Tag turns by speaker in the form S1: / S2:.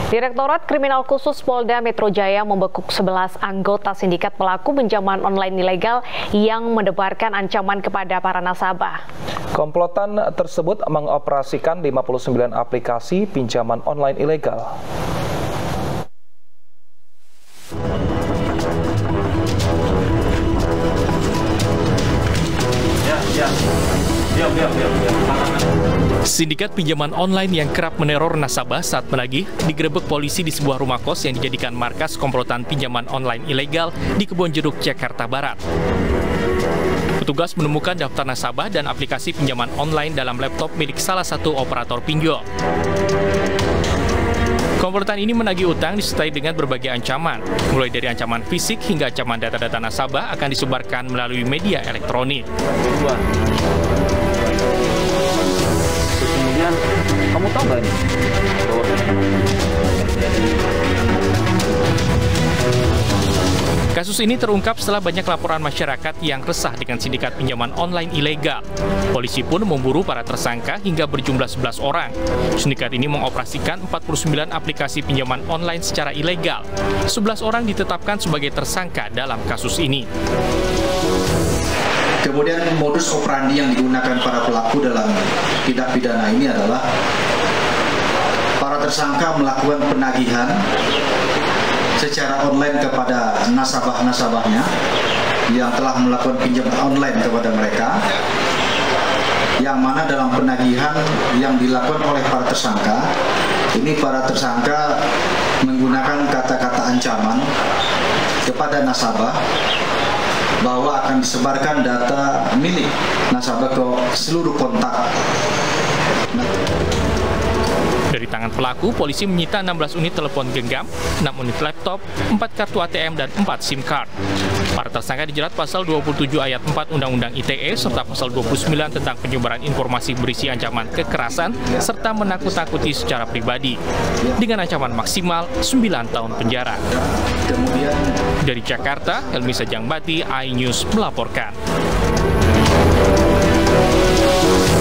S1: Direktorat Kriminal Khusus Polda Metro Jaya membekuk 11 anggota sindikat pelaku pinjaman online ilegal yang mendebarkan ancaman kepada para nasabah.
S2: Komplotan tersebut mengoperasikan 59 aplikasi pinjaman online ilegal.
S3: Sindikat pinjaman online yang kerap meneror nasabah saat menagih digerebek polisi di sebuah rumah kos yang dijadikan markas komplotan pinjaman online ilegal di Kebonjeruk, Jakarta Barat. Petugas menemukan daftar nasabah dan aplikasi pinjaman online dalam laptop milik salah satu operator pinjol. Komplotan ini menagih utang disertai dengan berbagai ancaman, mulai dari ancaman fisik hingga ancaman data-data nasabah akan disebarkan melalui media elektronik.
S4: Kemudian, kamu tahu nggak ini?
S3: Kasus ini terungkap setelah banyak laporan masyarakat yang resah dengan sindikat pinjaman online ilegal. Polisi pun memburu para tersangka hingga berjumlah 11 orang. Sindikat ini mengoperasikan 49 aplikasi pinjaman online secara ilegal. 11 orang ditetapkan sebagai tersangka dalam kasus ini.
S5: Kemudian modus operandi yang digunakan para pelaku dalam tindak pidana ini adalah para tersangka melakukan penagihan secara online kepada nasabah-nasabahnya yang telah melakukan pinjaman online kepada mereka, yang mana dalam penagihan yang dilakukan oleh para tersangka, ini para tersangka menggunakan kata-kata ancaman kepada nasabah bahwa akan disebarkan data milik nasabah ke seluruh kontak.
S3: Dari tangan pelaku, polisi menyita 16 unit telepon genggam, 6 unit laptop, 4 kartu ATM, dan 4 SIM card. Para tersangka dijerat pasal 27 ayat 4 Undang-Undang ITE serta pasal 29 tentang penyebaran informasi berisi ancaman kekerasan serta menakut-nakuti secara pribadi dengan ancaman maksimal 9 tahun penjara. Dari Jakarta, Helmi Sajangbati, iNews melaporkan.